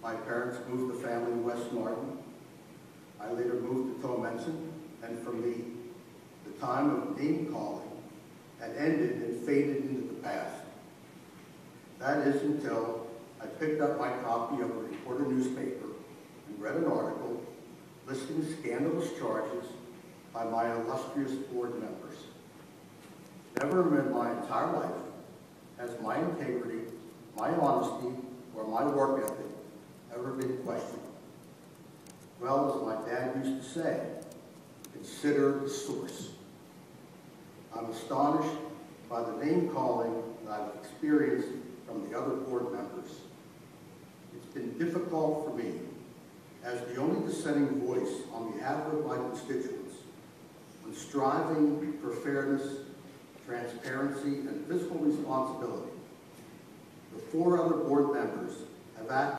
My parents moved the family to West Martin. I later moved to Towamencin, and for me, the time of name calling had ended and faded into the past. That is until I picked up my copy of a reporter newspaper and read an article listing scandalous charges by my illustrious board members. Never in my entire life has my integrity, my honesty, or my work ethic ever been questioned. Well, as my dad used to say, consider the source. I'm astonished by the name calling that I've experienced from the other board members. It's been difficult for me, as the only dissenting voice on behalf of my constituents, when striving for fairness, transparency, and fiscal responsibility. The 4 other board members have acted